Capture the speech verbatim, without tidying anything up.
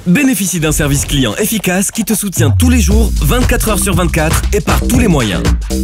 Bénéficie d'un service client efficace qui te soutient tous les jours, vingt-quatre heures sur vingt-quatre et par tous les moyens.